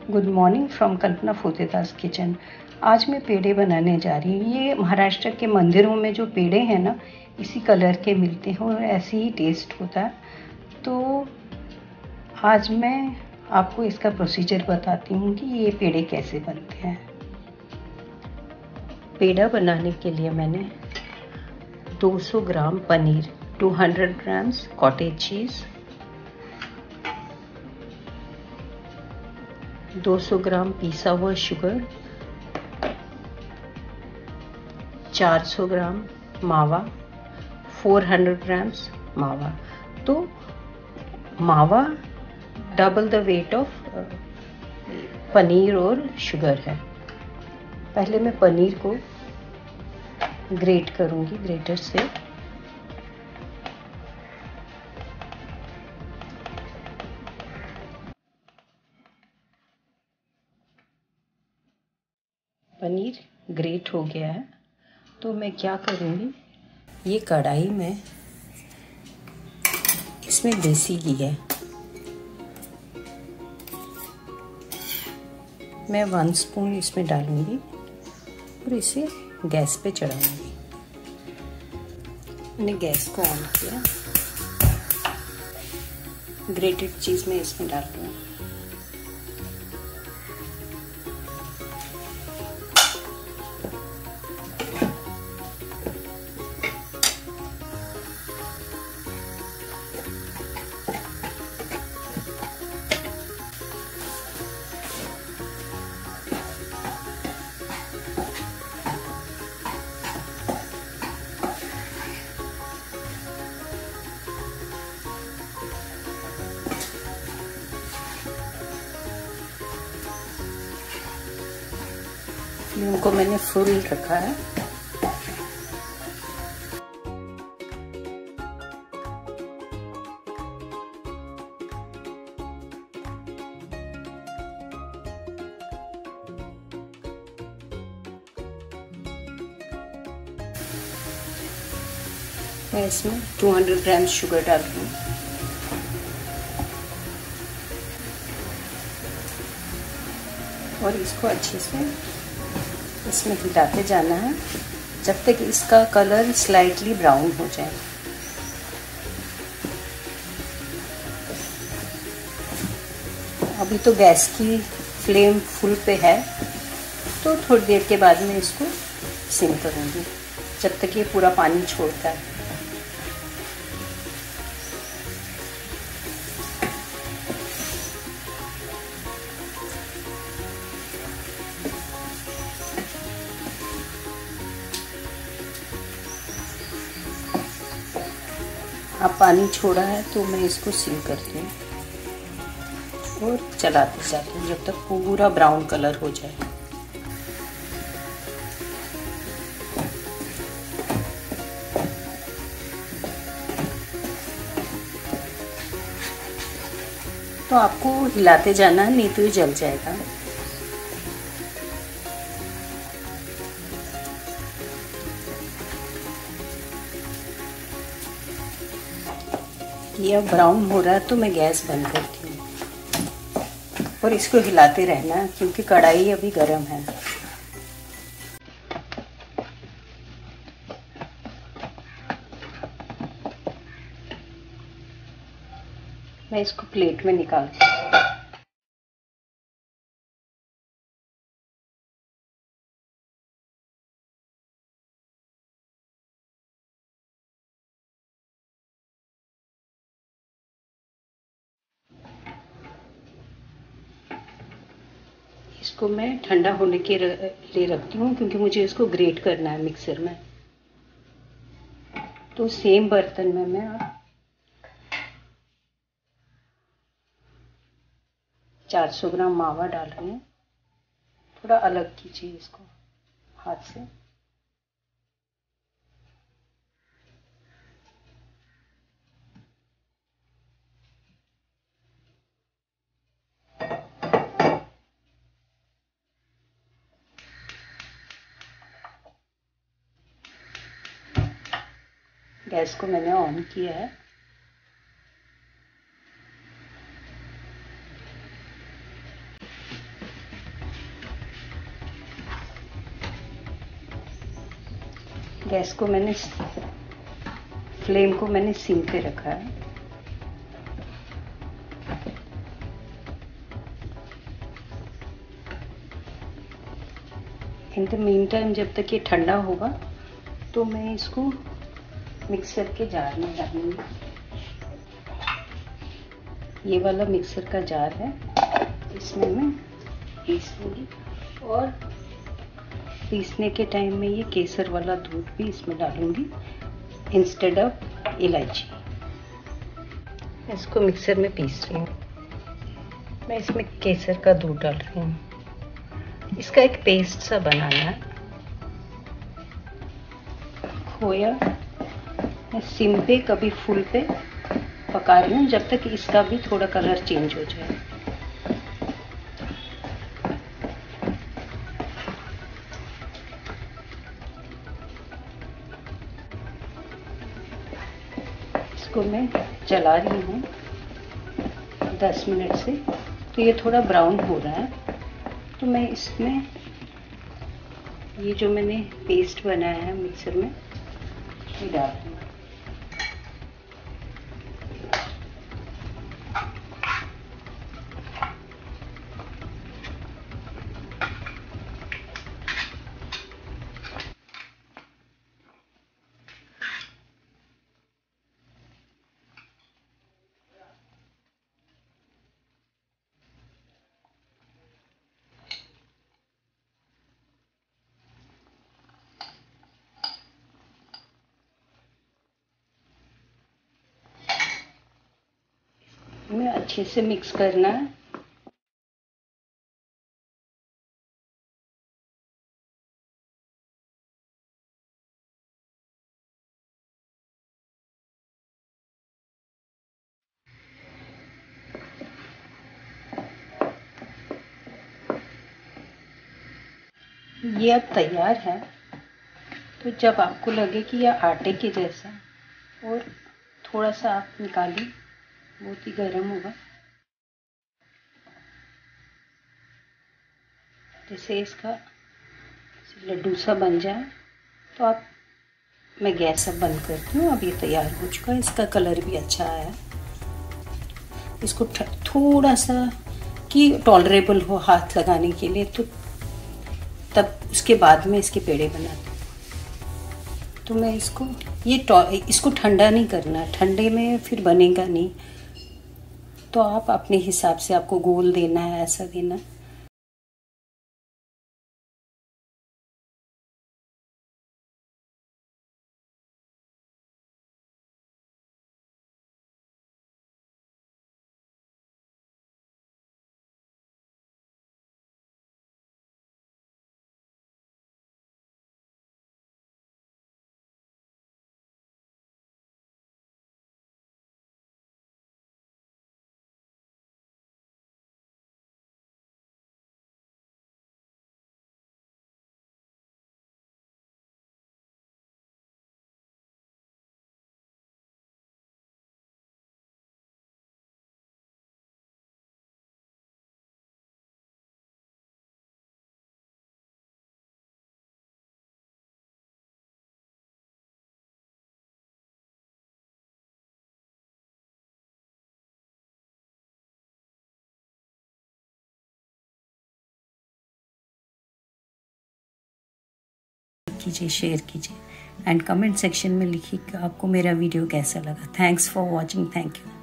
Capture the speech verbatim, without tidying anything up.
Good morning from Kalpana Fotedar kitchen. आज मैं पेड़े बनाने जा रही हूँ। ये महाराष्ट्र के मंदिरों में जो पेड़े हैं ना, इसी कलर के मिलते हैं और ऐसे ही टेस्ट होता है। तो आज मैं आपको इसका प्रोसीजर बताती हूँ कि ये पेड़े कैसे बनते हैं। पेड़ा बनाने के लिए मैंने दो सौ ग्राम पनीर, दो सौ ग्राम्स कॉटेज चीज़, दो सौ ग्राम पिसा हुआ शुगर, चार सौ ग्राम मावा, चार सौ ग्राम्स मावा। तो mawa double the weight of paneer और शुगर है। पहले मैं पनीर को ग्रेट करूंगी ग्रेटर से। पनीर ग्रेट हो गया है तो मैं क्या करूंगी, ये कढ़ाई में इसमें देसी घी है, मैं वन स्पून इसमें डालूंगी और इसे गैस पे चढ़ाऊंगी। मैंने गैस को ऑन किया, ग्रेटेड चीज़ में इसमें डाल दूँ। फ्लेम को मैंने फुल रखा है। मैं इसमें दो सौ ग्राम शुगर डाल रही हूँ और इसको अच्छे से इसमें हिलाते जाना है जब तक इसका कलर स्लाइटली ब्राउन हो जाए। अभी तो गैस की फ्लेम फुल पे है, तो थोड़ी देर के बाद में इसको सिम करूँगी जब तक ये पूरा पानी छोड़ता है। अब पानी छोड़ा है तो मैं इसको सिम करती हूँ और चलाते जाती हूँ जब तक पूरा ब्राउन कलर हो जाए। तो आपको हिलाते जाना है, नहीं तो ये जल जाएगा। ये अब ब्राउन हो रहा है तो मैं गैस बंद करती हूँ और इसको हिलाते रहना क्योंकि कढ़ाई अभी गर्म है। मैं इसको प्लेट में निकालती हूँ। इसको मैं ठंडा होने के लिए रखती हूँ क्योंकि मुझे इसको ग्रेट करना है मिक्सर में। तो सेम बर्तन में मैं चार सौ ग्राम मावा डाल रही हूँ। थोड़ा अलग कीजिए इसको हाथ से। गैस को मैंने ऑन किया है। गैस को मैंने फ्लेम को मैंने सिम पे रखा है। इन द मीन टाइम जब तक ये ठंडा होगा तो मैं इसको मिक्सर के जार में डालूंगी। ये वाला मिक्सर का जार है, इसमें मैं पीस लूँगी। और पीसने के टाइम में ये केसर वाला दूध भी इसमें डालूंगी इंस्टेड ऑफ इलायची। इसको मिक्सर में पीस रही हूँ। मैं इसमें केसर का दूध डाल रही हूँ। इसका एक पेस्ट सा बनाना है। खोया मैं सिम पे कभी फुल पे पका रही हूँ जब तक इसका भी थोड़ा कलर चेंज हो जाए। इसको मैं चला रही हूँ दस मिनट से। तो ये थोड़ा ब्राउन हो रहा है, तो मैं इसमें ये जो मैंने पेस्ट बनाया है मिक्सर में ये डाल दूँ। में अच्छे से मिक्स करना है। ये अब तैयार है। तो जब आपको लगे कि यह आटे के जैसा और थोड़ा सा आप निकालिए, बहुत ही गर्म होगा। जैसे इसका लड्डू सा बन जाए तो आप मैं गैस अब बंद करती हूँ। अब ये तैयार हो चुका है। इसका कलर भी अच्छा आया। इसको थोड़ा सा कि टॉलरेबल हो हाथ लगाने के लिए, तो तब उसके बाद में इसके पेड़े बनाती हूँ। तो मैं इसको ये इसको ठंडा नहीं करना, ठंडे में फिर बनेगा नहीं। तो आप अपने हिसाब से, आपको गोल देना है ऐसा देना। कीजिए, शेयर कीजिए एंड कमेंट सेक्शन में लिखिए कि आपको मेरा वीडियो कैसा लगा। Thanks for watching. Thank you.